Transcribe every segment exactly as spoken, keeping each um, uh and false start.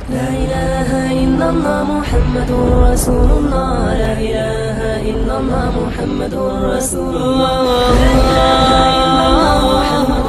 لا إله إلا الله محمد رسول الله لا إله إلا الله محمد رسول الله لا إله إلا الله محمد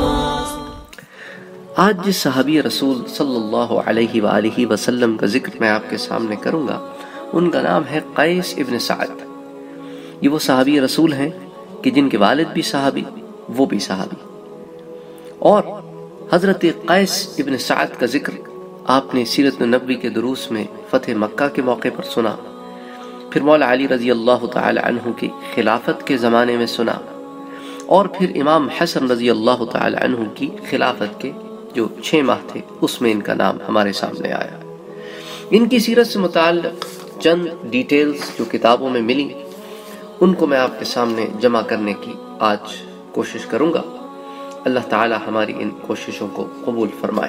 آج جس صحابی رسول صلی اللہ علیہ وآلہ وسلم کا ذکر میں آپ کے سامنے کروں گا ان کا نام ہے قیس ابن سعد۔ یہ وہ صحابی رسول ہیں کہ جن کے والد بھی صحابی وہ بھی صحابی، اور حضرت قیس ابن سعد کا ذکر آپ نے سیرت نبوی کے دروس میں فتح مکہ کے موقع پر سنا، پھر مولا علی رضی اللہ تعالی عنہ کی خلافت کے زمانے میں سنا، اور پھر امام حسن رضی اللہ تعالی عنہ کی خلافت کے جو چھ ماہ تھے اس میں ان کا نام ہمارے سامنے آیا۔ ان کی سیرت سے متعلق چند ڈیٹیلز جو کتابوں میں ملی ان کو میں آپ کے سامنے جمع کرنے کی آج کوشش کروں گا۔ اللہ تعالی ہماری ان کوششوں کو قبول فرمائے۔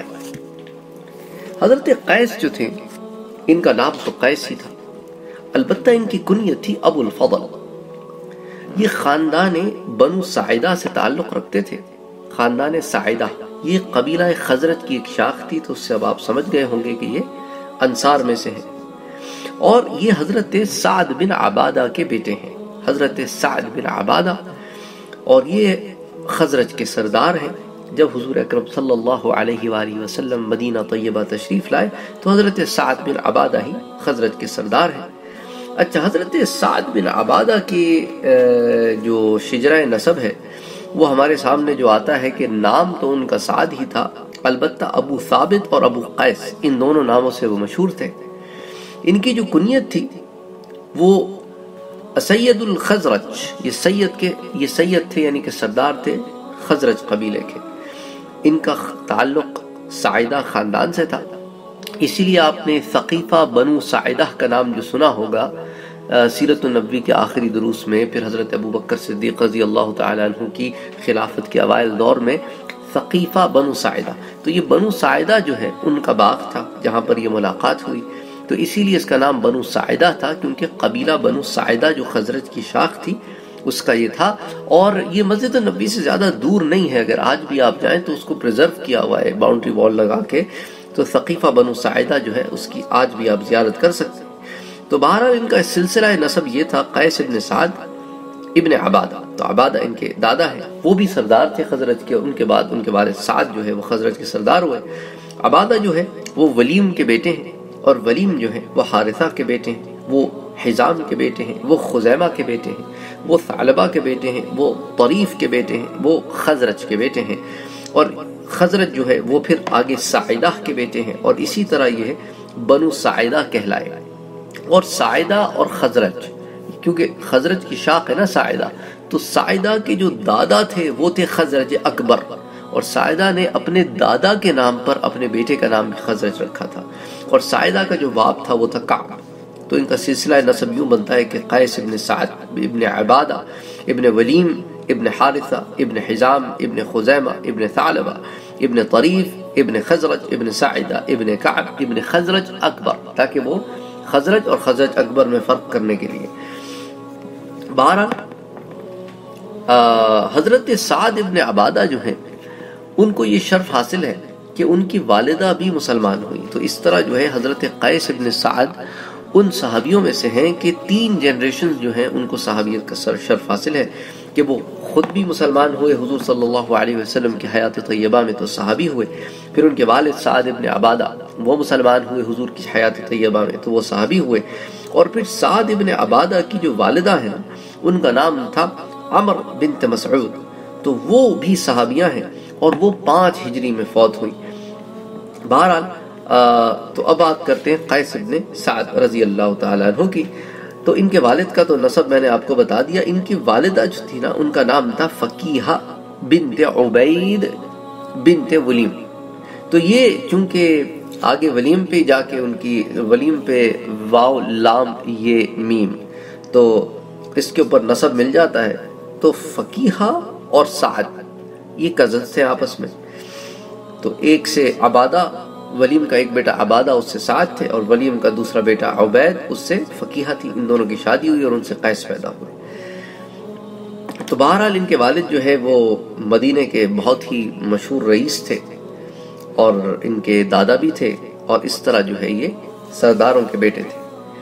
حضرت قیس جو تھے ان کا نام تو قیس ہی تھا، البتہ ان کی کنیت تھی ابو الفضل۔ یہ خاندان بنو ساعدہ سے تعلق رکھتے تھے۔ خاندان ساعدہ یہ قبیلہ خزرج کی ایک شاخ تھی، تو اس سے اب آپ سمجھ گئے ہوں گے کہ یہ انصار میں سے ہے، اور یہ حضرت سعد بن عبادہ کے بیٹے ہیں۔ حضرت سعد بن عبادہ اور یہ خزرج کے سردار ہیں۔ جب حضور اکرم صلی اللہ علیہ وآلہ وسلم مدینہ طیبہ تشریف لائے تو حضرت سعد بن عبادہ ہی خزرج کے سردار ہیں۔ اچھا، حضرت سعد بن عبادہ کی جو شجرہ نسب ہے وہ ہمارے سامنے جو آتا ہے کہ نام تو ان کا سعد ہی تھا، البتہ ابو ثابت اور ابو قیس ان دونوں ناموں سے وہ مشہور تھے۔ ان کی جو کنیت تھی وہ سید الخزرج، یہ سید کے یہ سید تھے یعنی کہ سردار تھے خزرج قبیلے کے۔ ان کا تعلق ساعدہ خاندان سے تھا، اسی لیے آپ نے ثقیفہ بنو ساعدہ کا نام جو سنا ہوگا سیرت النبوی کے آخری دروس میں، پھر حضرت ابو بکر صدیق رضی اللہ تعالی عنہ کی خلافت کے اوائل دور میں ثقیفہ بنو ساعدہ، تو یہ بنو ساعدہ جو ہے ان کا باغ تھا جہاں پر یہ ملاقات ہوئی، تو اسی لیے اس کا نام بنو ساعدہ تھا، کیونکہ قبیلہ بنو ساعدہ جو خزرج کی شاخ تھی اس کا یہ تھا۔ اور یہ مسجد نبوی سے زیادہ دور نہیں ہے، اگر آج بھی آپ جائیں تو اس کو پریزرو کیا ہوا ہے باؤنڈری وال لگا کے، تو ثقیفہ بنو ساعدہ جو ہے اس کی آج بھی آپ زیارت کر سکتے ہیں۔ تو بہرحال ان کا سلسلہ نسب یہ تھا، قیس ابن سعد ابن عبادہ، تو عبادہ ان کے دادا ہیں، وہ بھی سردار تھے خزرج کے، ان کے بعد ان کے والد سعد جو ہے وہ خزرج کے سردار ہوئے۔ عبادہ جو ہے وہ ولیم کے بیٹے ہیں، اور ولیم جو ہے وہ حارثہ کے بیٹے ہیں، وہ حزام کے بیٹے ہیں، وہ خزیمہ کے بیٹے ہیں، وہ ثعلبہ کے بیٹے ہیں، وہ طریف کے بیٹے ہیں، وہ خزرج کے بیٹے ہیں، اور خزرج جو ہے وہ پھر آگے ساعدہ کے بیٹے ہیں، اور اسی طرح یہ بنو ساعدہ کہلائے۔ اور ساعدہ اور خزرج، کیونکہ خزرج کی شاخ ہے نا ساعدہ، تو ساعدہ کے جو دادا تھے وہ تھے خزرج اکبر، اور ساعدہ نے اپنے دادا کے نام پر اپنے بیٹے کا نام بھی خزرج رکھا تھا، اور ساعدہ کا جو باپ تھا وہ تھا کعب۔ تو ان کا سلسلہ نسب یوں بنتا ہے کہ قیس ابن سعد ابن عبادہ ابن ولیم ابن حارثہ ابن حزام ابن خزیمہ ابن ثعلبہ ابن طریف ابن خزرج ابن ساعدہ ابن کعب ابن خزرج اکبر، تاکہ وہ خزرج اور خزرج اکبر میں فرق کرنے کے لیے۔ بہرحال حضرت سعد ابن عبادہ جو ہیں ان کو یہ شرف حاصل ہے کہ ان کی والدہ بھی مسلمان ہوئی، تو اس طرح جو ہے حضرت قیس ابن سعد ان صحابیوں میں سے ہیں کہ تین جنریشن جو ہیں ان کو صحابیت کا شرف حاصل ہے کہ وہ خود بھی مسلمان ہوئے، حضور صلی اللہ علیہ وسلم کی حیات طیبہ میں تو صحابی ہوئے، پھر ان کے والد سعد ابن عبادہ وہ مسلمان ہوئے حضور کی حیات طیبہ میں تو وہ صحابی ہوئے، اور پھر سعد ابن عبادہ کی جو والدہ ہیں ان کا نام تھا عمر بنت مسعود، تو وہ بھی صحابیاں ہیں، اور وہ پانچ ہجری میں فوت ہوئی۔ بہرحال تو اب بات کرتے ہیں قیس ابن سعد رضی اللہ تعالیٰ عنہ کی۔ تو ان کے والد کا تو نسب میں نے آپ کو بتا دیا، ان کی والدہ جو تھی نا ان کا نام تھا فقیہہ بنت عبید بنت ولیم۔ تو یہ چونکہ آگے ولیم پہ جا کے ان کی ولیم پہ واو لام یہ میم، تو اس کے اوپر نسب مل جاتا ہے، تو فقیہہ اور سعد یہ کزنز تھے آپس میں، تو ایک سے عبادہ، ولیم کا ایک بیٹا عبادہ اس سے سعد تھے، اور ولیم کا دوسرا بیٹا عبید اس سے فقیہہ تھی، ان دونوں کی شادی ہوئی اور ان سے قیس پیدا ہوئے۔ تو بہرحال ان کے والد جو ہے وہ مدینے کے بہت ہی مشہور رئیس تھے، اور ان کے دادا بھی تھے اور اس طرح جو ہے یہ سرداروں کے بیٹے تھے۔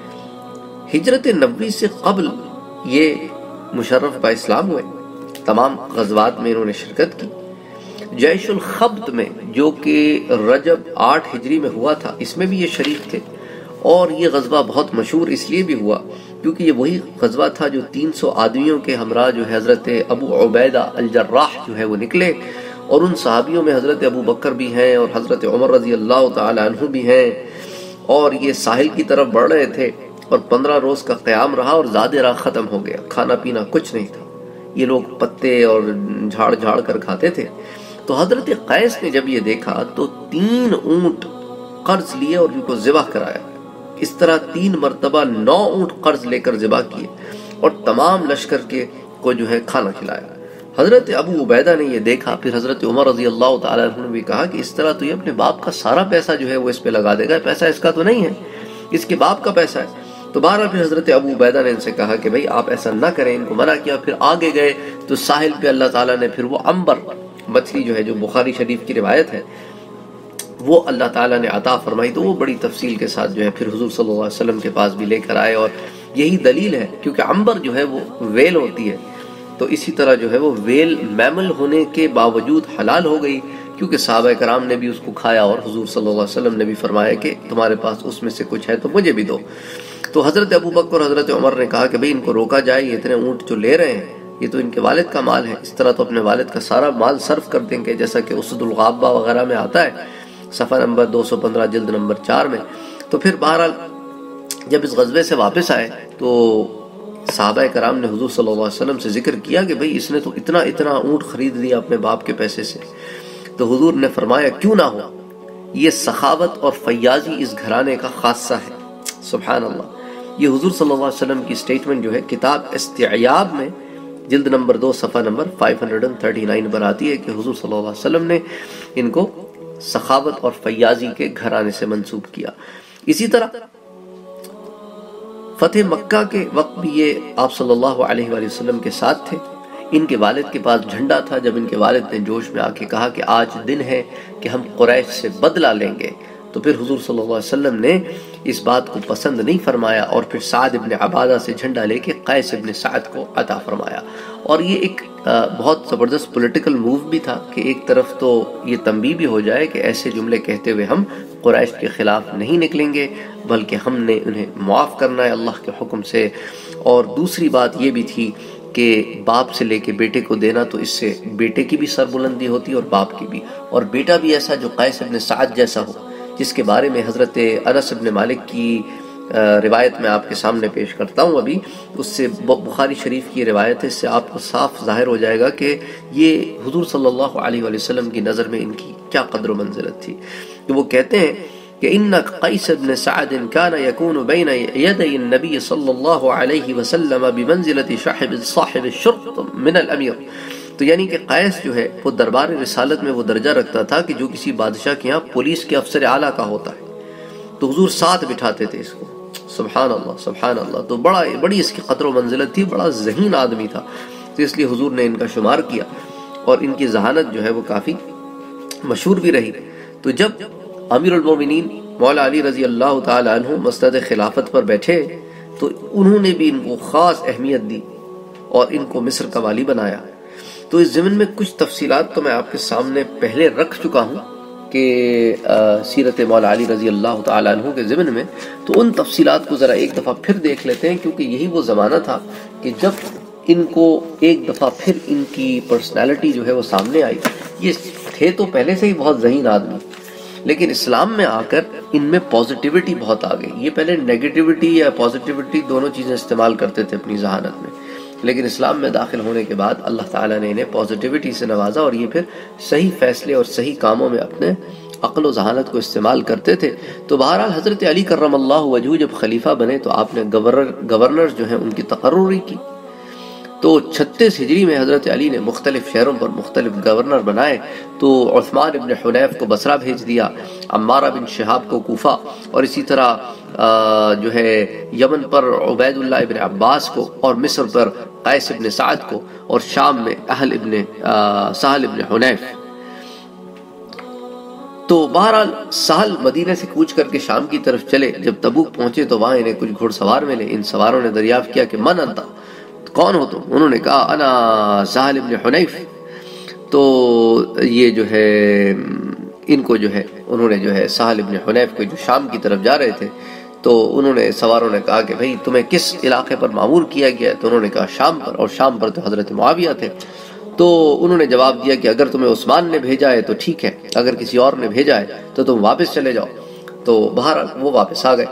ہجرت نبوی سے قبل یہ مشرف با اسلام ہوئے، تمام غزوات میں انہوں نے شرکت کی۔ جیش الخبط میں جو کہ رجب آٹھ ہجری میں ہوا تھا، اس میں بھی یہ شریک تھے، اور یہ غزوہ بہت مشہور اس لیے بھی ہوا کیونکہ یہ وہی غزوہ تھا جو تین سو آدمیوں کے ہمراہ جو ہے حضرت ابو عبیدہ الجراح جو ہے وہ نکلے، اور ان صحابیوں میں حضرت ابو بکر بھی ہیں اور حضرت عمر رضی اللہ تعالی عنہ بھی ہیں، اور یہ ساحل کی طرف بڑھ رہے تھے، اور پندرہ روز کا قیام رہا اور زاد راہ ختم ہو گیا، کھانا پینا کچھ نہیں تھا، یہ لوگ پتے اور جھاڑ جھاڑ کر کھاتے تھے۔ تو حضرت قیس نے جب یہ دیکھا تو تین اونٹ قرض لیے اور ان کو ذبح کرایا، اس طرح تین مرتبہ نو اونٹ قرض لے کر ذبح کیے اور تمام لشکر کے کو جو ہے کھانا کھلایا۔ حضرت ابو عبیدہ نے یہ دیکھا، پھر حضرت عمر رضی اللہ تعالیٰ عنہ نے بھی کہا کہ اس طرح تو یہ اپنے باپ کا سارا پیسہ جو ہے وہ اس پہ لگا دے گا، پیسہ اس کا تو نہیں ہے، اس کے باپ کا پیسہ ہے۔ تو بہرحال پھر حضرت ابو عبیدہ نے ان سے کہا کہ بھئی آپ ایسا نہ کریں، ان کو منع کیا۔ پھر آگے گئے تو ساحل پہ اللہ تعالیٰ نے پھر وہ عنبر مچھلی جو ہے جو بخاری شریف کی روایت ہے وہ اللہ تعالیٰ نے عطا فرمائی، تو وہ بڑی تفصیل کے ساتھ جو ہے پھر حضور صلی اللہ علیہ وسلم کے پاس بھی لے کر آئے، اور یہی دلیل ہے کیونکہ عنبر جو ہے وہ ویل ہوتی ہے، تو اسی طرح جو ہے وہ ویل میمل ہونے کے باوجود حلال ہو گئی کیونکہ صحابہ کرام نے بھی اس کو کھایا، اور حضور صلی اللہ علیہ وسلم نے بھی فرمایا کہ تمہارے پاس اس میں سے کچھ ہے تو مجھے بھی دو۔ تو حضرت ابو بکر اور حضرت عمر نے کہا کہ بھئی ان کو روکا جائے، یہ اتنے اونٹ جو لے رہے ہیں یہ تو ان کے والد کا مال ہے، اس طرح تو اپنے والد کا سارا مال صرف کر دیں گے، جیسا کہ اسد الغابہ وغیرہ میں آتا ہے صفحہ نمبر دو سو پندرہ جلد نمبر چار میں۔ تو پھر بہرحال جب اس غزوے سے واپس آئے تو صحابہ کرام نے حضور صلی اللہ علیہ وسلم سے ذکر کیا کہ بھئی اس نے تو اتنا اتنا اونٹ خرید لیا اپنے باپ کے پیسے سے۔ تو حضور نے فرمایا کیوں نہ ہو، یہ سخاوت اور فیاضی اس گھرانے کا خاصہ ہے۔ سبحان اللہ، یہ حضور صلی اللہ علیہ وسلم کی سٹیٹمنٹ جو ہے کتاب استعیاب میں جلد نمبر دو صفحہ نمبر پانچ سو انتیس پر آتی ہے کہ حضور صلی اللہ علیہ وسلم نے ان کو سخاوت اور فیاضی کے گھرانے سے منسوب کیا۔ اسی طرح فتح مکہ کے وقت بھی یہ آپ صلی اللہ علیہ وآلہ وسلم کے ساتھ تھے، ان کے والد کے پاس جھنڈا تھا۔ جب ان کے والد نے جوش میں آ کے کہا کہ آج دن ہے کہ ہم قریش سے بدلہ لیں گے، تو پھر حضور صلی اللہ علیہ وسلم نے اس بات کو پسند نہیں فرمایا اور پھر سعد ابن عبادہ سے جھنڈا لے کے قیس ابن سعد کو عطا فرمایا۔ اور یہ ایک بہت زبردست پولیٹیکل موو بھی تھا کہ ایک طرف تو یہ تنبیہ بھی ہو جائے کہ ایسے جملے کہتے ہوئے ہم قریش کے خلاف نہیں نکلیں گے، بلکہ ہم نے انہیں معاف کرنا ہے اللہ کے حکم سے۔ اور دوسری بات یہ بھی تھی کہ باپ سے لے کے بیٹے کو دینا، تو اس سے بیٹے کی بھی سربلندی ہوتی اور باپ کی بھی، اور بیٹا بھی ایسا جو قیس ابن سعد جیسا ہو، جس کے بارے میں حضرت انس بن مالک کی روایت میں آپ کے سامنے پیش کرتا ہوں ابھی، اس سے بخاری شریف کی روایت ہے، اس سے آپ کو صاف ظاہر ہو جائے گا کہ یہ حضور صلی اللہ علیہ وآلہ وسلم کی نظر میں ان کی کیا قدر و منزلت تھی۔ کہ وہ کہتے ہیں کہ ان قیس بن سعد كان يكون بين يدي النبي صلی اللہ علیہ وسلم بمنزلة صاحب صاحب الشرط من الامیر، تو یعنی کہ قیس جو ہے وہ دربار رسالت میں وہ درجہ رکھتا تھا کہ جو کسی بادشاہ کے ہاں پولیس کے افسر اعلیٰ کا ہوتا ہے، تو حضور ساتھ بٹھاتے تھے اس کو۔ سبحان اللہ سبحان اللہ، تو بڑا بڑی اس کی قدر و منزلت تھی، بڑا ذہین آدمی تھا، تو اس لیے حضور نے ان کا شمار کیا، اور ان کی ذہانت جو ہے وہ کافی مشہور بھی رہی۔ تو جب امیر المومنین مولا علی رضی اللہ تعالی عنہ مسند خلافت پر بیٹھے تو انہوں نے بھی ان کو خاص اہمیت دی اور ان کو مصر کا والی بنایا۔ تو اس ضمن میں کچھ تفصیلات تو میں آپ کے سامنے پہلے رکھ چکا ہوں کہ سیرت مولا علی رضی اللہ تعالی عنہ کے ضمن میں، تو ان تفصیلات کو ذرا ایک دفعہ پھر دیکھ لیتے ہیں، کیونکہ یہی وہ زمانہ تھا کہ جب ان کو ایک دفعہ پھر ان کی پرسنالٹی جو ہے وہ سامنے آئی۔ یہ تھے تو پہلے سے ہی بہت ذہین آدمی، لیکن اسلام میں آ کر ان میں پازیٹیوٹی بہت آ گئی۔ یہ پہلے نیگیٹیوٹی یا پازیٹیوٹی دونوں چیزیں استعمال کرتے تھے اپنی ذہانت میں، لیکن اسلام میں داخل ہونے کے بعد اللہ تعالیٰ نے انہیں پازیٹیوٹی سے نوازا، اور یہ پھر صحیح فیصلے اور صحیح کاموں میں اپنے عقل و ذہانت کو استعمال کرتے تھے۔ تو بہرحال حضرت علی کرم اللہ وجہہ جب خلیفہ بنے تو آپ نے گورنر گورنر جو ہیں ان کی تقرری کی، تو چھتیس ہجری میں حضرت علی نے مختلف شہروں پر مختلف گورنر بنائے۔ تو عثمان بن حنیف کو بصرہ بھیج دیا، عمارہ بن شہاب کو کوفہ، اور اسی طرح جو ہے یمن پر عبید اللہ ابن عباس کو، اور مصر پر قیس ابن سعد کو، اور شام میں اہل ابن سہل ابن حنیف۔ تو بہرحال سہل مدینے سے کوچ کر کے شام کی طرف چلے. جب تبوک پہنچے تو وہاں انہیں کچھ گھوڑ سوار ملے. ان سواروں نے دریافت کیا کہ من انت، کون ہو تم؟ انہوں نے کہا انا سہل ابن حنیف. تو یہ جو ہے ان کو جو ہے انہوں نے جو ہے سہل ابن حنیف کو جو شام کی طرف جا رہے تھے تو انہوں نے سواروں نے کہا کہ بھئی تمہیں کس علاقے پر معمور کیا گیا ہے؟ تو انہوں نے کہا شام پر، اور شام پر تو حضرت معاویہ تھے. تو انہوں نے جواب دیا کہ اگر تمہیں عثمان نے بھیجا ہے تو ٹھیک ہے، اگر کسی اور نے بھیجا ہے تو تم واپس چلے جاؤ. تو بہرحال وہ واپس آ گئے.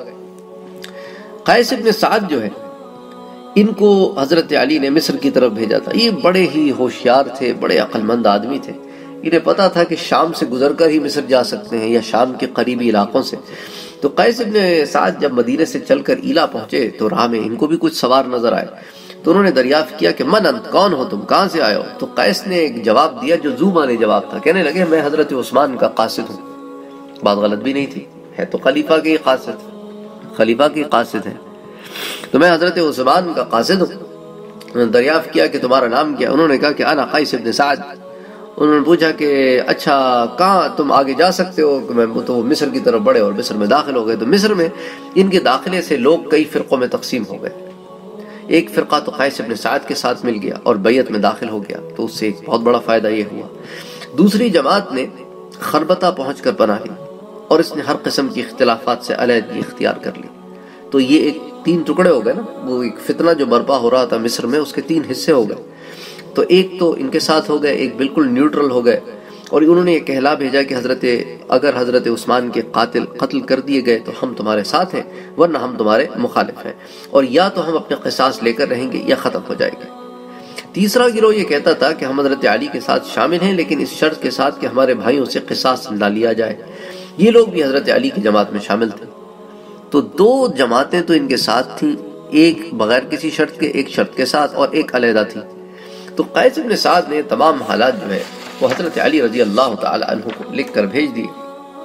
قیس ابن سعد جو ہے ان کو حضرت علی نے مصر کی طرف بھیجا تھا. یہ بڑے ہی ہوشیار تھے، بڑے عقل مند آدمی تھے. انہیں پتا تھا کہ شام سے گزر کر ہی مصر جا سکتے ہیں یا شام کے قریبی علاقوں سے. تو قیس ابن سعد جب مدینے سے چل کر ایلا پہنچے تو راہ میں ان کو بھی کچھ سوار نظر آئے. تو انہوں نے دریافت کیا کہ من انت، کون ہو تم، کہاں سے آئے ہو؟ تو قیس نے ایک جواب دیا جو زو معنی جواب تھا. کہنے لگے میں حضرت عثمان کا قاصد ہوں. بات غلط بھی نہیں تھی، ہے تو خلیفہ کے قاصد، خلیفہ کے قاصد ہے. تو میں حضرت عثمان کا قاصد ہوں. انہوں نے دریافت کیا کہ تمہارا نام کیا؟ انہوں نے کہا کہ انا قیس ابن سعد. انہوں نے پوچھا کہ اچھا کہاں تم آگے جا سکتے ہو؟ تو وہ مصر کی طرف بڑھے اور مصر میں داخل ہو گئے. تو مصر میں ان کے داخلے سے لوگ کئی فرقوں میں تقسیم ہو گئے. ایک فرقہ تو قیس ابن سعد کے ساتھ مل گیا اور بیعت میں داخل ہو گیا، تو اس سے ایک بہت بڑا فائدہ یہ ہوا. دوسری جماعت نے خربتہ پہنچ کر پناہ لی اور اس نے ہر قسم کی اختلافات سے علیحدگی اختیار کر لی. تو یہ ایک تین ٹکڑے ہو گئے نا. وہ ایک فتنہ جو برپا ہو رہا تھا مصر میں، اس کے تین حصے ہو گئے. تو ایک تو ان کے ساتھ ہو گئے، ایک بالکل نیوٹرل ہو گئے، اور انہوں نے یہ کہلا بھیجا کہ حضرت اگر حضرت عثمان کے قاتل قتل کر دیے گئے تو ہم تمہارے ساتھ ہیں، ورنہ ہم تمہارے مخالف ہیں، اور یا تو ہم اپنے قصاص لے کر رہیں گے یا ختم ہو جائے گے. تیسرا گروہ یہ کہتا تھا کہ ہم حضرت علی کے ساتھ شامل ہیں، لیکن اس شرط کے ساتھ کہ ہمارے بھائیوں سے قصاص نہ لیا جائے. یہ لوگ بھی حضرت علی کی جماعت میں شامل تھے. تو دو جماعتیں تو ان کے ساتھ تھیں، ایک بغیر کسی شرط کے، ایک شرط کے ساتھ، اور ایک علیحدہ تھی. تو قیس ابن سعد نے تمام حالات جو ہے وہ حضرت علی رضی اللہ تعالی عنہ کو لکھ کر بھیج دی.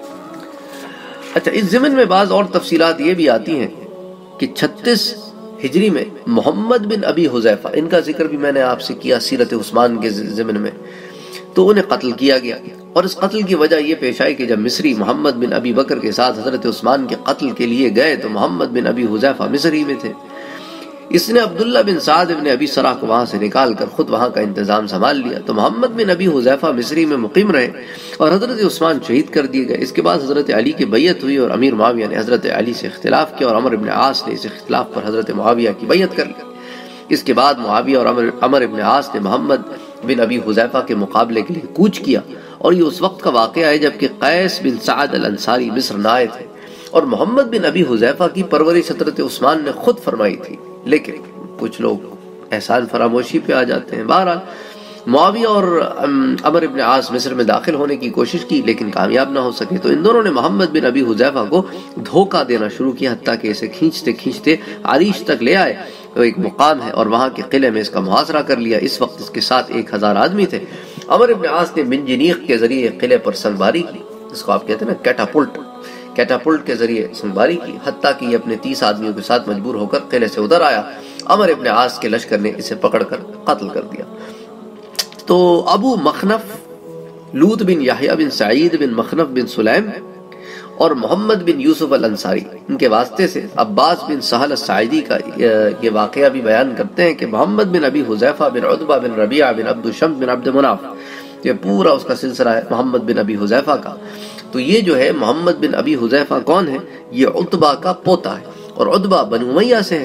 اچھا اس ضمن میں بعض اور تفصیلات یہ بھی آتی ہیں کہ چھتیس ہجری میں محمد بن ابی حذیفہ، ان کا ذکر بھی میں نے آپ سے کیا سیرت عثمان کے ضمن میں، تو انہیں قتل کیا گیا. اور اس قتل کی وجہ یہ پیش آئی کہ جب مصری محمد بن ابی بکر کے ساتھ حضرت عثمان کے قتل کے لیے گئے تو محمد بن ابی حذیفہ مصری میں تھے. اس نے عبداللہ بن سعد بن ابی سرح کو وہاں سے نکال کر خود وہاں کا انتظام سنبھال لیا. تو محمد بن ابی حذیفہ مصری میں مقیم رہے اور حضرت عثمان شہید کر دیے گئے. اس کے بعد حضرت علی کی بیعت ہوئی اور امیر معاویہ نے حضرت علی سے اختلاف کیا اور عمر بن عاص نے اس اختلاف پر حضرت معاویہ کی بیعت کر لی. اس کے بعد معاویہ اور عمر عمر بن عاص نے محمد بن ابی حذیفہ کے مقابلے کے لیے کوچ کیا، اور یہ اس وقت کا واقعہ ہے جبکہ قیس بن سعد الانصاری مصر نہ آئے تھے. اور محمد بن ابی حذیفہ کی پرورش حضرت عثمان نے خود فرمائی تھی، لیکن کچھ لوگ احسان فراموشی پہ آ جاتے ہیں. بہرحال معاویہ اور عمر بن عاص مصر میں داخل ہونے کی کوشش کی لیکن کامیاب نہ ہو سکے. تو ان دونوں نے محمد بن ابی حذیفہ کو دھوکہ دینا شروع کیا، حتیٰ کہ اسے کھینچتے کھینچتے عریش تک لے آئے. وہ ایک مقام ہے اور وہاں کے قلعے میں اس کا محاصرہ کر لیا. اس وقت اس کے ساتھ ایک ہزار آدمی تھے. عمر بن عاص نے منجنیق کے ذریعے قلعے پر سنگباری کی، اس کو آپ کہتے ہیں نا کیٹاپلٹ، کیٹاپلٹ کے ذریعے سنگباری کی، حتیٰ کہ یہ اپنے تیس آدمیوں کے ساتھ مجبور ہو کر قلعے سے ادھر آیا. عمر ابن عاص کے لشکر نے اسے پکڑ کر قتل کر دیا. تو ابو مخنف، لوط بن یحییٰ بن سعید بن مخنف بن سلیم اور محمد بن یوسف الانصاری، ان کے واسطے سے عباس بن سہل الساعدی کا یہ واقعہ بھی بیان کرتے ہیں کہ محمد بن ابی حذیفہ بن عتبہ بن ربیعہ بن عبد شمس بن عبد مناف، یہ پورا اس کا سلسلہ ہے محمد بن ابی حذیفہ کا. تو یہ جو ہے محمد بن ابی حذیفہ کون ہے؟ یہ عتبہ کا پوتا ہے اور عتبہ بنو امیہ سے ہے.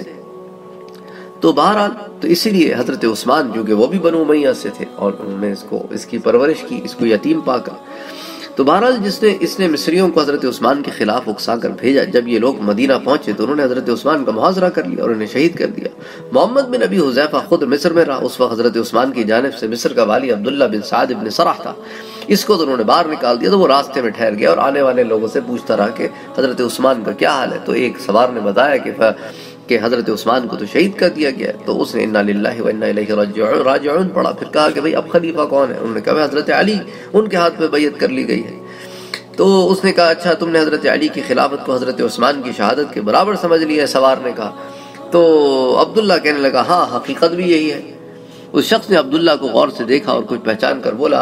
تو بہرحال تو اسی لیے حضرت عثمان جو کہ وہ بھی بنو امیہ سے تھے اور انہوں نے اس کو اس کی پرورش کی، اس کو یتیم پا کر. تو بہرحال جس نے اس نے مصریوں کو حضرت عثمان کے خلاف اکسا کر بھیجا. جب یہ لوگ مدینہ پہنچے تو انہوں نے حضرت عثمان کا محاصرہ کر لیا اور انہیں شہید کر دیا. محمد بن ابی حذیفہ خود مصر میں رہا. اس وقت حضرت عثمان کی جانب سے مصر کا والی عبداللہ بن سعد بن سرح تھا. اس کو تو انہوں نے باہر نکال دیا. تو وہ راستے میں ٹھہر گیا اور آنے والے لوگوں سے پوچھتا رہا کہ حضرت عثمان کا کیا حال ہے. تو ایک سوار نے بتایا کہ کہ حضرت عثمان کو تو شہید کر دیا گیا ہے. تو اس نے انا للہ و انا الیہ راجعون پڑھا. پھر کہا کہ بھئی اب خلیفہ کون ہے؟ انہوں نے کہا حضرت علی، ان کے ہاتھ میں بیعت کر لی گئی ہے. تو اس نے کہا اچھا تم نے حضرت علی کی خلافت کو حضرت عثمان کی شہادت کے برابر سمجھ لیا ہے؟ سوار نے کہا. تو عبداللہ کہنے لگا ہاں حقیقت بھی یہی ہے. اس شخص نے عبداللہ کو غور سے دیکھا اور کچھ پہچان کر بولا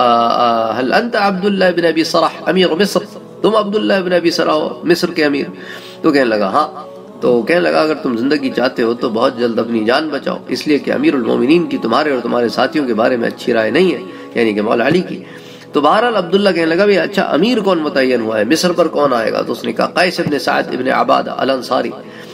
هل انت عبداللہ بن ابی صرح امیر مصر، تم عبداللہ بن ابی صرح ہو مصر کے امیر؟ تو کہنے لگا ہاں۔ تو کہنے لگا اگر تم زندگی چاہتے ہو تو بہت جلد اپنی جان بچاؤ، اس لیے کہ امیر المومنین کی تمہارے اور تمہارے ساتھیوں کے بارے میں اچھی رائے نہیں ہے، یعنی کہ مولا علی کی۔ تو بہرحال عبداللہ کہنے لگا بھی اچھا امیر کون متعین ہوا ہے، مصر پر کون آئے گا؟ تو اس نے کہا قیس ابن سعد ابن عبادہ الانصاری۔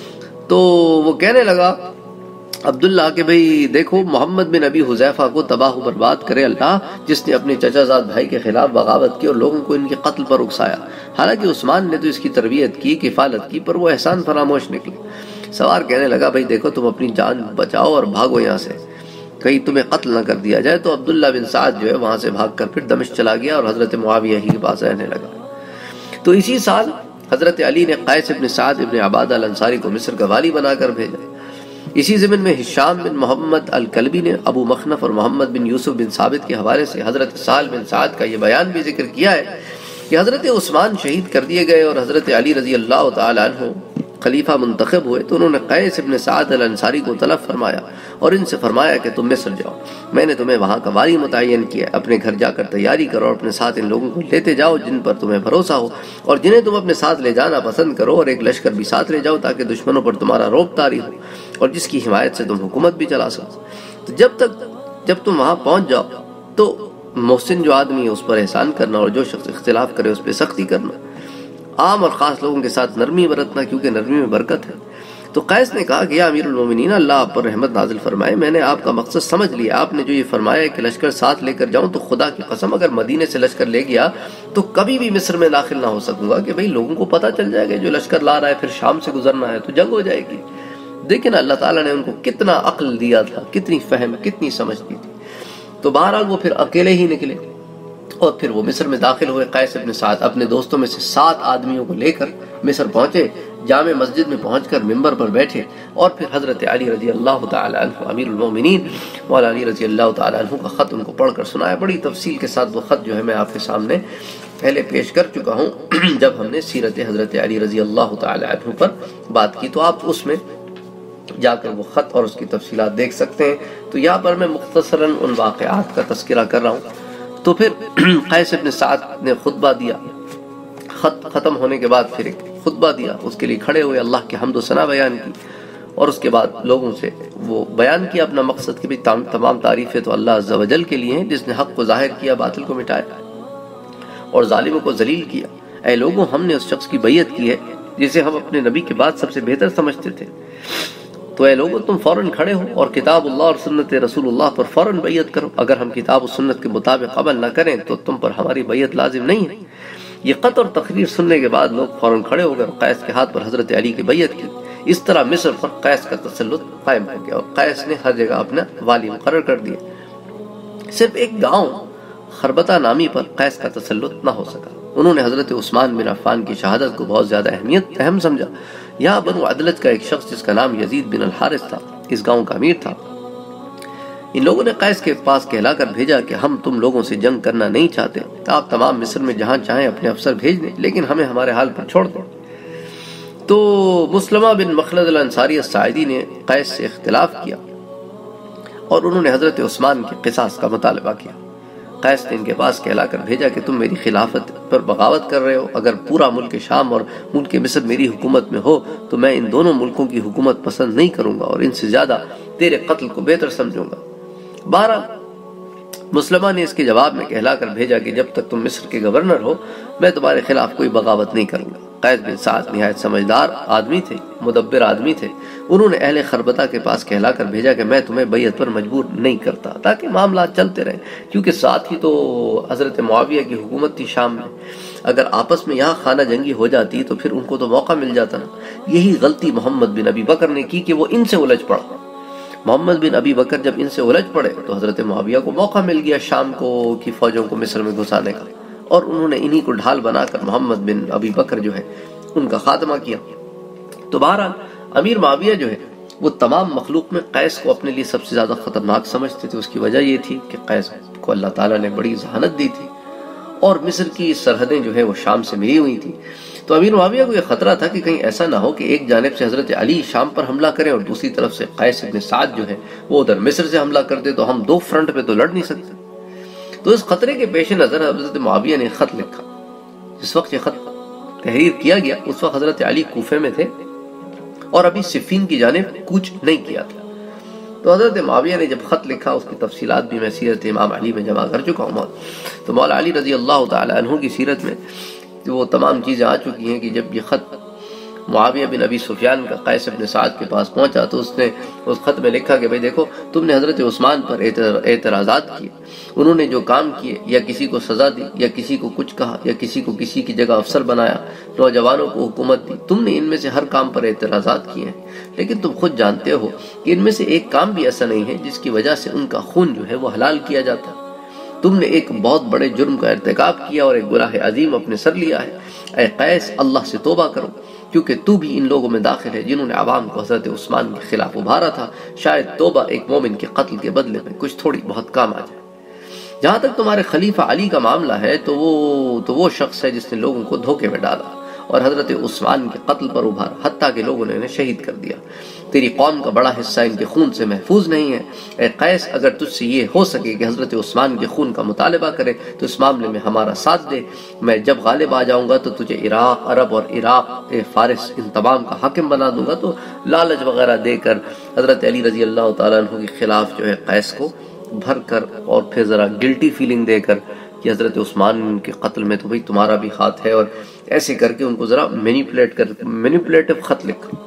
تو وہ کہنے لگا عبداللہ کہ بھئی دیکھو محمد بن ابی حذیفہ کو تباہ و برباد کرے اللہ، جس نے اپنے چچا زاد بھائی کے خلاف بغاوت کی اور لوگوں کو ان کے قتل پر اکسایا۔ حالانکہ عثمان نے تو اس کی تربیت کی، کفالت کی، پر وہ احسان فراموش نکلے۔ سوار کہنے لگا بھئی دیکھو تم اپنی جان بچاؤ اور بھاگو یہاں سے، کہیں تمہیں قتل نہ کر دیا جائے۔ تو عبداللہ بن سعد جو ہے وہاں سے بھاگ کر پھر دمشق چلا گیا اور حضرت معاویہ ہی کے پاس رہنے لگا۔ تو اسی سال حضرت علی نے قیس ابن سعد ابن عبادہ الانصاری کو مصر کا والی بنا کر بھیجا۔ اسی ضمن میں ہشام بن محمد الکلبی نے ابو مخنف اور محمد بن یوسف بن ثابت کے حوالے سے حضرت سہل بن سعد کا یہ بیان بھی ذکر کیا ہے کہ حضرت عثمان شہید کر دیے گئے اور حضرت علی رضی اللہ تعالی عنہ خلیفہ منتخب ہوئے تو انہوں نے قیس ابن سعد الانصاری کو طلب فرمایا اور ان سے فرمایا کہ تم مصر جاؤ، میں نے تمہیں وہاں کا والی متعین کیا، اپنے گھر جا کر تیاری کرو اور اپنے ساتھ ان لوگوں کو لیتے جاؤ جن پر تمہیں بھروسہ ہو اور جنہیں تم اپنے ساتھ لے جانا پسند کرو، اور ایک لشکر بھی ساتھ لے جاؤ تاکہ دشمنوں پر تمہارا رعب طاری ہو اور جس کی حمایت سے تم حکومت بھی چلا سکو۔ تو جب تک جب تم وہاں پہنچ جاؤ تو محسن جو آدمی ہے اس پر احسان کرنا اور جو شخص اختلاف کرے اس پہ سختی کرنا، عام اور خاص لوگوں کے ساتھ نرمی برتنا کیونکہ نرمی میں برکت ہے۔ تو قیس نے کہا کہ یا امیر المومنین اللہ آپ پر رحمت نازل فرمائے، میں نے آپ کا مقصد سمجھ لیا، آپ نے جو یہ فرمایا کہ لشکر ساتھ لے کر جاؤں تو خدا کی قسم اگر مدینے سے لشکر لے گیا تو کبھی بھی مصر میں داخل نہ ہو سکوں گا کہ بھئی لوگوں کو پتہ چل جائے گا جو لشکر لا رہا ہے پھر شام سے گزرنا ہے تو جنگ ہو جائے گی۔ دیکھیں اللہ تعالیٰ نے ان کو کتنا عقل دیا تھا، کتنی فہم، کتنی سمجھ دی تھی۔ تو بہرحال وہ پھر اکیلے ہی نکلے اور پھر وہ مصر میں داخل ہوئے۔ قیس ابن سعد اپنے دوستوں میں سے سات آدمیوں کو لے کر مصر پہنچے، جامع مسجد میں پہنچ کر ممبر پر بیٹھے اور پھر حضرت علی رضی اللہ تعالی عنہ امیر المومنین مولا علی رضی اللہ تعالی عنہ کا خط ان کو پڑھ کر سنایا۔ بڑی تفصیل کے ساتھ وہ خط جو ہے میں آپ کے سامنے پہلے پیش کر چکا ہوں جب ہم نے سیرت حضرت علی رضی اللہ تعالی عنہ پر بات کی، تو آپ اس میں جا کر وہ خط اور اس کی تفصیلات دیکھ سکتے ہیں۔ تو یہاں پر میں مختصراً ان واقعات کا تذکرہ کر رہا ہوں۔ تو پھر قیس ابن سعد نے خطبہ دیا، خط ختم ہونے کے بعد پھر ایک خطبہ دیا، اس کے لیے کھڑے ہوئے، اللہ کے حمد و ثنا بیان کی اور اس کے بعد لوگوں سے وہ بیان کیا اپنا مقصد کہ بھی تمام تعریفیں تو اللہ عز و جل کے لیے ہیں جس نے حق کو ظاہر کیا، باطل کو مٹایا اور ظالموں کو ذلیل کیا۔ اے لوگوں ہم نے اس شخص کی بیعت کی ہے جسے ہم اپنے نبی کے بعد سب سے بہتر سمجھتے تھے، تو اے لوگوں تم فوراً کھڑے ہو اور کتاب اللہ اور سنت رسول اللہ پر فوراً بیعت کرو، اگر ہم کتاب و سنت کے مطابق عمل نہ کریں تو تم پر ہماری بیعت لازم نہیں ہے۔ یہ خط اور تقریر سننے کے بعد لوگ فوراً کھڑے ہو کر قیس کے ہاتھ پر حضرت علی کی بیعت کی۔ اس طرح مصر پر قیس کا تسلط قائم ہو گیا اور قیس نے ہر جگہ اپنا والی مقرر کر دیا۔ صرف ایک گاؤں خربتہ نامی پر قیس کا تسلط نہ ہو سکا۔ انہوں نے حضرت عثمان بن عفان کی شہادت کو بہت زیادہ اہمیت اہم سمجھا۔ یہاں بنو عدلج کا ایک شخص جس کا نام یزید بن الحارث تھا اس گاؤں کا امیر تھا۔ ان لوگوں نے قیس کے پاس کہلا کر بھیجا کہ ہم تم لوگوں سے جنگ کرنا نہیں چاہتے، آپ تمام مصر میں جہاں چاہیں اپنے افسر بھیج دیں لیکن ہمیں ہمارے حال پر چھوڑ دیں۔ تو مسلمہ بن مخلد الانصاری الساعدی نے قیس سے اختلاف کیا اور انہوں نے حضرت عثمان کے قصاص کا مطالبہ کیا۔ قیس نے ان کے پاس کہلا کر بھیجا کہ تم میری خلافت پر بغاوت کر رہے ہو، اگر پورا ملک شام اور ملک مصر میری حکومت میں ہو تو میں ان دونوں ملکوں کی حکومت پسند نہیں کروں گا اور ان سے زیادہ تیرے قتل کو بہتر سمجھوں گا۔ بارہ مسلمہ نے اس کے جواب میں کہلا کر بھیجا کہ جب تک تم مصر کے گورنر ہو میں تمہارے خلاف کوئی بغاوت نہیں کروں گا۔ قیس بن سعد نہایت سمجھدار آدمی تھے، مدبر آدمی تھے، انہوں نے اہل خربتہ کے پاس کہلا کر بھیجا کہ میں تمہیں بیعت پر مجبور نہیں کرتا تاکہ معاملات چلتے رہیں، کیونکہ ساتھ ہی تو حضرت معاویہ کی حکومت تھی شام میں، اگر آپس میں یہاں خانہ جنگی ہو جاتی تو پھر ان کو تو موقع مل جاتا نا۔ یہی غلطی محمد بن ابی بکر نے کی کہ وہ ان سے الجھ پڑا۔ محمد بن ابی بکر جب ان سے الجھ پڑے تو حضرت معاویہ کو موقع مل گیا شام کو کی فوجوں کو مصر میں گھسانے کا، اور انہوں نے انہی کو ڈھال بنا کر محمد بن ابی بکر جو ہے ان کا خاتمہ کیا۔ تو بہرحال امیر معاویہ جو ہے وہ تمام مخلوق میں قیس کو اپنے لیے سب سے زیادہ خطرناک سمجھتے تھے۔ اس کی وجہ یہ تھی کہ قیس کو اللہ تعالیٰ نے بڑی ذہانت دی تھی اور مصر کی سرحدیں جو ہے وہ شام سے ملی ہوئی تھی، تو امیر معاویہ کو یہ خطرہ تھا کہ کہیں ایسا نہ ہو کہ ایک جانب سے حضرت علی شام پر حملہ کریں اور دوسری طرف سے قیس ابن سعد جو ہے وہ ادھر مصر سے حملہ کر دے، تو ہم دو فرنٹ پہ تو لڑ نہیں سکتے۔ تو اس خطرے کے پیش نظر حضرت معاویہ نے خط لکھا۔ جس وقت یہ خط تحریر کیا گیا اس وقت حضرت علی کوفے میں تھے اور ابھی صفین کی جانب کوچ نہیں کیا تھا۔ تو حضرت معاویہ نے جب خط لکھا، اس کی تفصیلات بھی میں سیرت امام علی میں جمع کر چکا ہوں، تو مولا علی رضی اللہ تعالیٰ عنہ کی سیرت میں وہ تمام چیزیں آ چکی ہیں کہ جب یہ خط معاویہ بن ابی سفیان کا قیس ابن سعد کے پاس پہنچا تو اس نے اس خط میں لکھا کہ بھئی دیکھو، تم نے حضرت عثمان پر اعتراضات کیے، انہوں نے جو کام کیے، یا کسی کو سزا دی، یا کسی کو کچھ کہا، یا کسی کو کسی کی جگہ افسر بنایا، نوجوانوں کو حکومت دی، تم نے ان میں سے ہر کام پر اعتراضات کیے ہیں، لیکن تم خود جانتے ہو کہ ان میں سے ایک کام بھی ایسا نہیں ہے جس کی وجہ سے ان کا خون جو ہے وہ حلال کیا جاتا۔ تم نے ایک بہت بڑے جرم کا ارتکاب کیا اور ایک گناہ عظیم اپنے سر لیا ہے۔ اے قیس، اللہ سے توبہ کرو، کیونکہ تو بھی ان لوگوں میں داخل ہے جنہوں نے عوام کو حضرت عثمان کے خلاف ابھارا تھا۔ شاید توبہ ایک مومن کے قتل کے بدلے میں کچھ تھوڑی بہت کام آ جائے۔ جہاں تک تمہارے خلیفہ علی کا معاملہ ہے تو وہ تو وہ شخص ہے جس نے لوگوں کو دھوکے میں ڈالا اور حضرت عثمان کے قتل پر ابھارا، حتیٰ کہ لوگوں نے انہیں شہید کر دیا۔ تیری قوم کا بڑا حصہ ان کے خون سے محفوظ نہیں ہے۔ اے قیس، اگر تجھ سے یہ ہو سکے کہ حضرت عثمان کے خون کا مطالبہ کرے تو اس معاملے میں ہمارا ساتھ دے۔ میں جب غالب آ جاؤں گا تو تجھے عراق، عرب اور عراق فارس ان تمام کا حاکم بنا دوں گا۔ تو لالچ وغیرہ دے کر حضرت علی رضی اللہ تعالیٰ عنہ کے خلاف جو ہے قیس کو بھر کر اور پھر ذرا گلٹی فیلنگ دے کر کہ حضرت عثمان کے قتل میں تو بھئی تمہارا بھی ہاتھ ہے، اور ایسے کر کے ان کو ذرا مینیپولیٹ کر مینیپولیٹو خط لکھا۔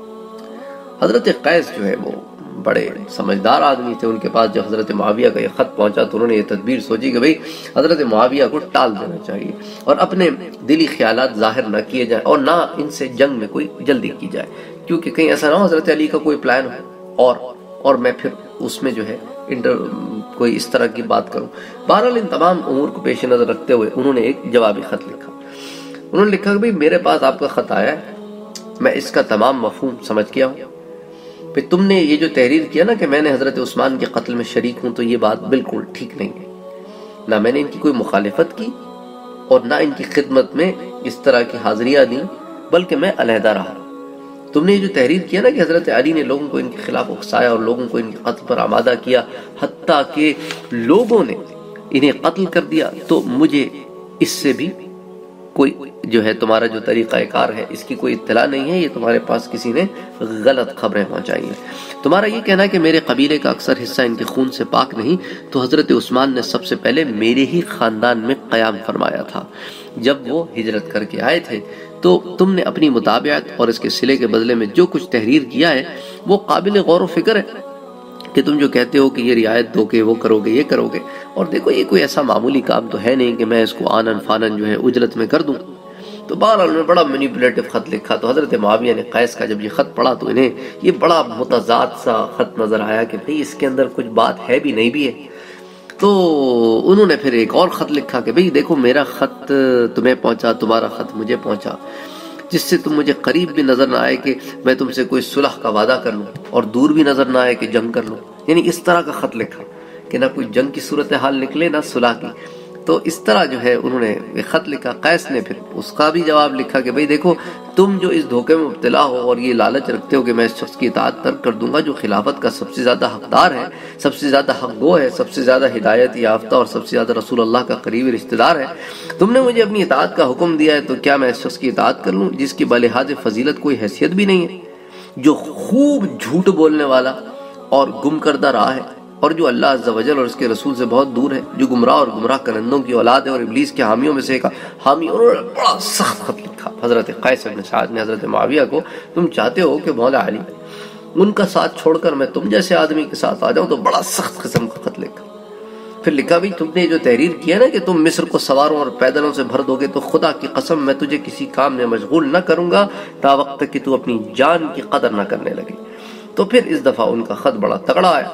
حضرت قیس جو ہے وہ بڑے سمجھدار آدمی تھے، ان کے پاس جب حضرت معاویہ کا یہ خط پہنچا تو انہوں نے یہ تدبیر سوچی کہ بھئی حضرت معاویہ کو ٹال دینا چاہیے اور اپنے دلی خیالات ظاہر نہ کیے جائیں اور نہ ان سے جنگ میں کوئی جلدی کی جائے، کیونکہ کہیں ایسا نہ ہو حضرت علی کا کوئی پلان ہو اور اور میں پھر اس میں جو ہے انٹر کوئی اس طرح کی بات کروں۔ بہرحال ان تمام امور کو پیش نظر رکھتے ہوئے انہوں نے ایک جوابی خط لکھا۔ انہوں نے لکھا کہ بھئی میرے پاس آپ کا خط آیا ہے، میں اس کا تمام مفہوم سمجھ گیا ہوں۔ پھر تم نے یہ جو تحریر کیا نا کہ میں نے حضرت عثمان کے قتل میں شریک ہوں، تو یہ بات بالکل ٹھیک نہیں ہے۔ نہ میں نے ان کی کوئی مخالفت کی اور نہ ان کی خدمت میں اس طرح کی حاضریاں دیں، بلکہ میں علیحدہ رہا۔ تم نے یہ جو تحریر کیا نا کہ حضرت علی نے لوگوں کو ان کے خلاف اکسایا اور لوگوں کو ان کے قتل پر آمادہ کیا، حتیٰ کہ لوگوں نے انہیں قتل کر دیا، تو مجھے اس سے بھی کوئی جو ہے تمہارا جو طریقہ کار ہے اس کی کوئی اطلاع نہیں ہے، یہ تمہارے پاس کسی نے غلط خبریں پہنچائی ہیں۔ تمہارا یہ کہنا ہے کہ میرے قبیلے کا اکثر حصہ ان کے خون سے پاک نہیں، تو حضرت عثمان نے سب سے پہلے میرے ہی خاندان میں قیام فرمایا تھا۔ جب وہ ہجرت کر کے آئے تھے تو تم نے اپنی مطابعت اور اس کے صلے کے بدلے میں جو کچھ تحریر کیا ہے وہ قابل غور و فکر ہے کہ تم جو کہتے ہو کہ یہ رعایت دو گے، وہ کرو گے، یہ کرو گے، اور دیکھو یہ کوئی ایسا معمولی کام تو ہے نہیں کہ میں اس کو آنن فانن جو ہے اجرت میں کر دوں۔ تو بہرحال انہوں نے بڑا مینیپولیٹو خط لکھا۔ تو حضرت معاویہ نے قیس کا جب یہ خط پڑھا تو انہیں یہ بڑا متضاد سا خط نظر آیا کہ بھئی اس کے اندر کچھ بات ہے بھی نہیں بھی ہے۔ تو انہوں نے پھر ایک اور خط لکھا کہ بھئی دیکھو میرا خط تمہیں پہنچا، تمہارا خط مجھے پہنچا، جس سے تم مجھے قریب بھی نظر نہ آئے کہ میں تم سے کوئی صلح کا وعدہ کر لوں اور دور بھی نظر نہ آئے کہ جنگ کر لوں۔ یعنی اس طرح کا خط لکھا کہ نہ کوئی جنگ کی صورتحال نکلے نہ صلح کی۔ تو اس طرح جو ہے انہوں نے ایک خط لکھا۔ قیس نے پھر اس کا بھی جواب لکھا کہ بھئی دیکھو تم جو اس دھوکے میں مبتلا ہو اور یہ لالچ رکھتے ہو کہ میں اس شخص کی اطاعت ترک کر دوں گا جو خلافت کا سب سے زیادہ حقدار ہے، سب سے زیادہ حق گو ہے، سب سے زیادہ ہدایت یافتہ اور سب سے زیادہ رسول اللہ کا قریبی رشتہ دار ہے، تم نے مجھے اپنی اطاعت کا حکم دیا ہے، تو کیا میں اس شخص کی اطاعت کر لوں جس کی بلحاظ فضیلت کوئی حیثیت بھی نہیں ہے، جو خوب جھوٹ بولنے والا اور گم کردہ راہ ہے، اور جو اللہ عز و جل اور اس کے رسول سے بہت دور ہے، جو گمراہ اور گمراہ کنندوں کی اولاد ہے اور ابلیس کے حامیوں میں سے ایک حامی۔ انہوں نے بڑا سخت خط لکھا حضرت قیس بن سعد نے حضرت معاویہ کو، تم چاہتے ہو کہ مولا علی ان کا ساتھ چھوڑ کر میں تم جیسے آدمی کے ساتھ آ جاؤں، تو بڑا سخت قسم کا خط لکھا۔ پھر لکھا بھی تم نے جو تحریر کیا نا کہ تم مصر کو سواروں اور پیدلوں سے بھر دو گے، تو خدا کی قسم میں تجھے کسی کام میں مشغول نہ کروں گا تا وقت تک کہ تو اپنی جان کی قدر نہ کرنے لگے۔ تو پھر اس دفعہ ان کا خط بڑا تگڑا آیا۔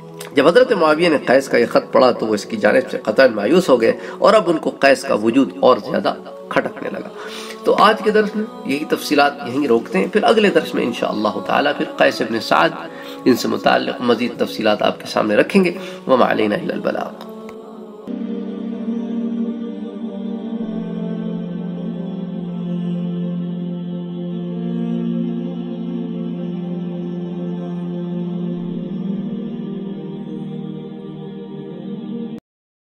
جب حضرت معاویہ نے قیس کا یہ خط پڑھا تو وہ اس کی جانب سے قطعاً مایوس ہو گئے اور اب ان کو قیس کا وجود اور زیادہ کھٹکنے لگا۔ تو آج کے درس میں یہی تفصیلات یہیں روکتے ہیں، پھر اگلے درس میں انشاءاللہ تعالی پھر قیس بن سعد ان سے متعلق مزید تفصیلات آپ کے سامنے رکھیں گے۔ وما علینا الا البلاغ۔